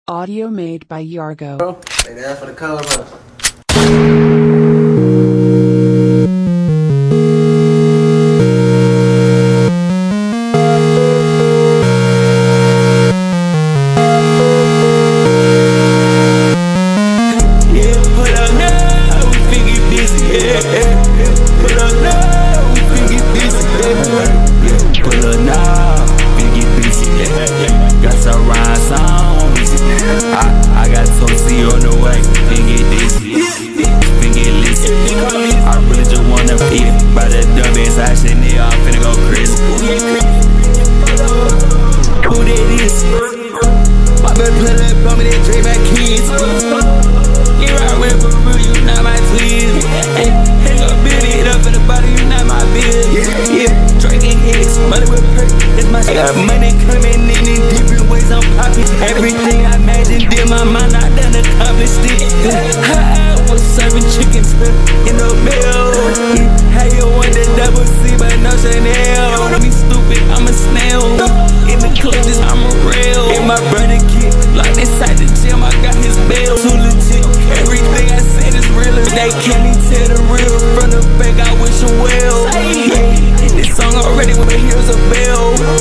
Audio made by Yargo. They there for the color, bro. Money coming in different ways, I'm popping. Everything I imagined in my mind, I done accomplished it. I was serving chickens in the mill. How you want the double C but no Chanel? Don't be stupid, I'm a snail. In the club, just I'm a real. And my brother kid locked inside the gym, I got his bail. Too legit, everything I said is real. They can't even tell the real from the back, I wish them well. This song already, but here's a bell.